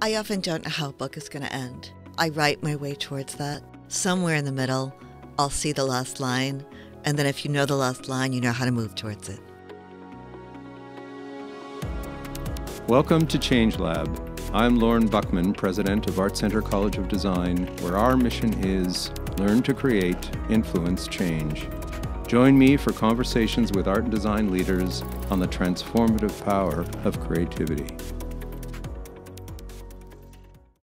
I often don't know how a book is going to end. I write my way towards that. Somewhere in the middle, I'll see the last line, and then if you know the last line, you know how to move towards it. Welcome to Change Lab. I'm Lauren Buckman, president of ArtCenter College of Design, where our mission is learn to create, influence change. Join me for conversations with art and design leaders on the transformative power of creativity.